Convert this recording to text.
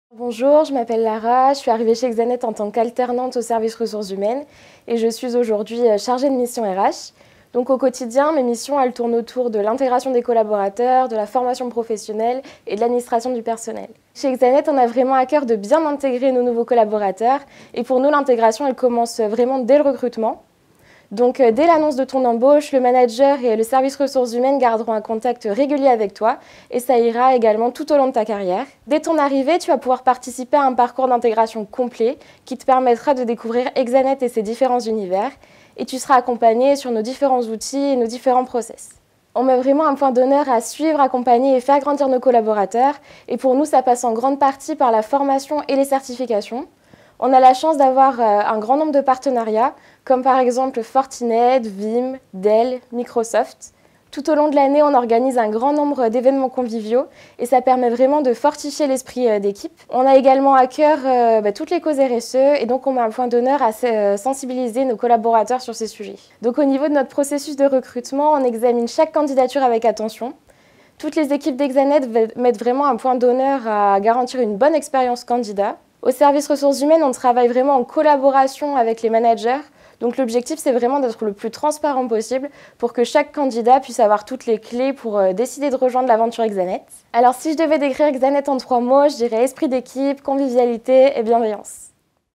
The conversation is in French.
Bonjour, je m'appelle Lara, je suis arrivée chez Xanet en tant qu'alternante au service ressources humaines et je suis aujourd'hui chargée de mission RH. Donc au quotidien, mes missions elles tournent autour de l'intégration des collaborateurs, de la formation professionnelle et de l'administration du personnel. Chez Xanet, on a vraiment à cœur de bien intégrer nos nouveaux collaborateurs et pour nous, l'intégration elle commence vraiment dès le recrutement. Donc dès l'annonce de ton embauche, le manager et le service ressources humaines garderont un contact régulier avec toi et ça ira également tout au long de ta carrière. Dès ton arrivée, tu vas pouvoir participer à un parcours d'intégration complet qui te permettra de découvrir Xanet et ses différents univers et tu seras accompagné sur nos différents outils et nos différents process. On met vraiment un point d'honneur à suivre, accompagner et faire grandir nos collaborateurs et pour nous, ça passe en grande partie par la formation et les certifications. On a la chance d'avoir un grand nombre de partenariats, comme par exemple Fortinet, Vim, Dell, Microsoft. Tout au long de l'année, on organise un grand nombre d'événements conviviaux et ça permet vraiment de fortifier l'esprit d'équipe. On a également à cœur toutes les causes RSE et donc on met un point d'honneur à sensibiliser nos collaborateurs sur ces sujets. Donc au niveau de notre processus de recrutement, on examine chaque candidature avec attention. Toutes les équipes d'Xanet mettent vraiment un point d'honneur à garantir une bonne expérience candidat. Au service ressources humaines, on travaille vraiment en collaboration avec les managers. Donc l'objectif, c'est vraiment d'être le plus transparent possible pour que chaque candidat puisse avoir toutes les clés pour décider de rejoindre l'aventure Xanet. Alors si je devais décrire Xanet en 3 mots, je dirais esprit d'équipe, convivialité et bienveillance.